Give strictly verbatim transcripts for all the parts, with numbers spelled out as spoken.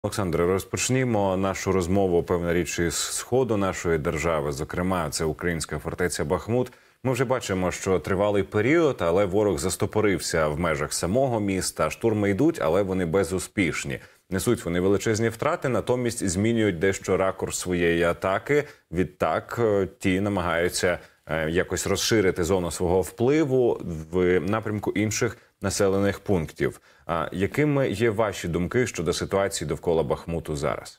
Олександре, розпочнімо нашу розмову, певна річ, із сходу нашої держави. Зокрема, це українська фортеця Бахмут. Ми вже бачимо, що тривалий період, але ворог застопорився в межах самого міста. Штурми йдуть, але вони безуспішні. Несуть вони величезні втрати, натомість змінюють дещо ракурс своєї атаки. Відтак ті намагаються якось розширити зону свого впливу в напрямку інших населених пунктів. А якими є ваші думки щодо ситуації довкола Бахмуту зараз?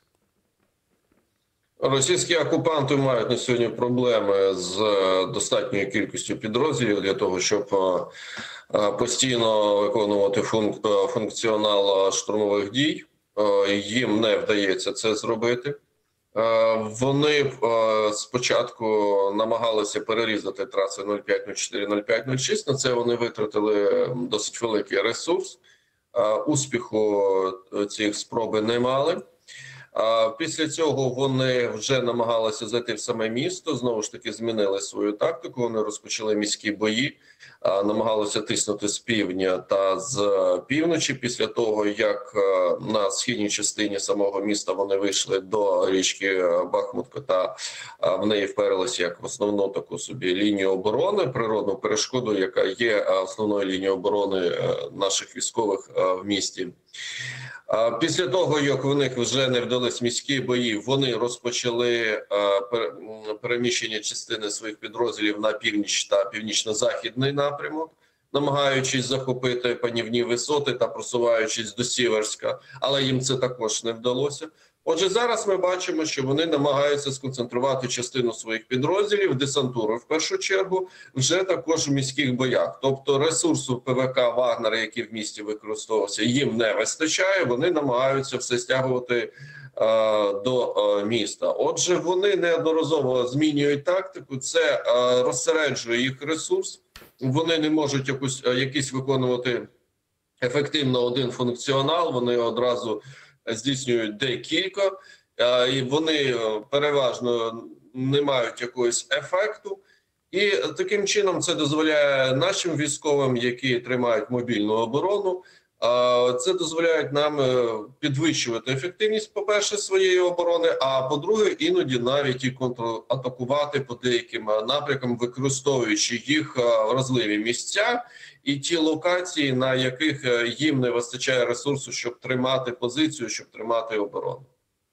Російські окупанти мають на сьогодні проблеми з достатньою кількістю підрозділів для того, щоб постійно виконувати функціонал штурмових дій. Їм не вдається це зробити. Вони спочатку намагалися перерізати траси нуль п'ять нуль чотири нуль п'ять нуль шість. На це вони витратили досить великий ресурс. Успіху цих спроби не мали. Після цього вони вже намагалися зайти в саме місто, знову ж таки змінили свою тактику, вони розпочали міські бої, намагалися тиснути з півдня та з півночі. Після того, як на східній частині самого міста вони вийшли до річки Бахмутка та в неї вперлися як в основну таку собі лінію оборони, природну перешкоду, яка є основною лінією оборони наших військових в місті. Після того, як в них вже не вдались міські бої, вони розпочали переміщення частини своїх підрозділів на північ та північно-західний напрямок, намагаючись захопити панівні висоти та просуваючись до Сіверська, але їм це також не вдалося. Отже, зараз ми бачимо, що вони намагаються сконцентрувати частину своїх підрозділів, десантуру в першу чергу, вже також в міських боях. Тобто ресурсу ПВК «Вагнера», який в місті використовувався, їм не вистачає, вони намагаються все стягувати е, до е, міста. Отже, вони неодноразово змінюють тактику, це е, розсереджує їх ресурс, вони не можуть якусь, е, якийсь виконувати ефективно один функціонал, вони одразу здійснюють декілька, і вони переважно не мають якогось ефекту. І таким чином це дозволяє нашим військовим, які тримають мобільну оборону, це дозволяє нам підвищувати ефективність, по-перше, своєї оборони, а по-друге, іноді навіть і контратакувати по деяким напрямкам, використовуючи їх вразливі місця і ті локації, на яких їм не вистачає ресурсу, щоб тримати позицію, щоб тримати оборону.